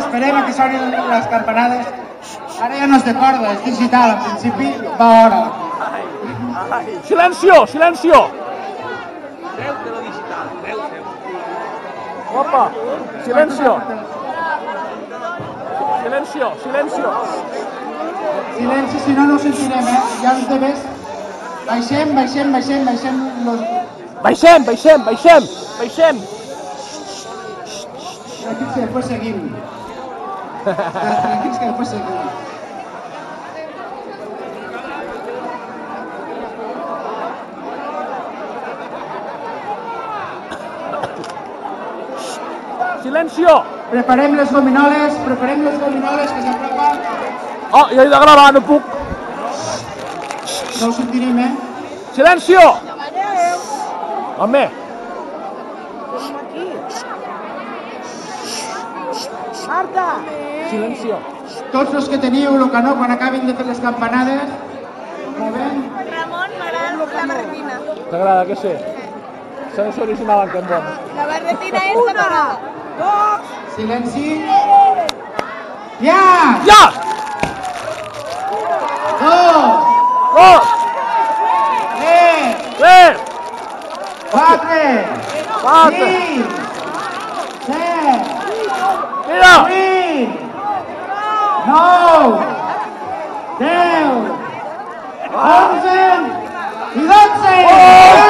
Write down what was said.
esperem a que sonin les campanades. Ara ja no és de corda, és digital, al principi va a hora. Silencio, silencio! Opa, silencio! Silencio, silencio! Silenci, si no, no ho sentirem, Ja els demés... Baixem. Baixem! Tranquils que després seguim. Tranquils que després seguim. Silencio! Preparem les gominoles que s'apropen. Oh, jo he de gravar, no puc. No ho sentirem, Silencio! Home! Marta! Silencio! Tots els que teniu el canó quan acabin de fer les campanades, molt bé. Ramon, m'agrada la barretina. T'agrada, que sí? Se no s'original en Can Bon. La barretina és separada. Silenci. Ja! Ja! 2, 3, 4, 5, 7, Mira! 8, 9, 10, 11 i 12!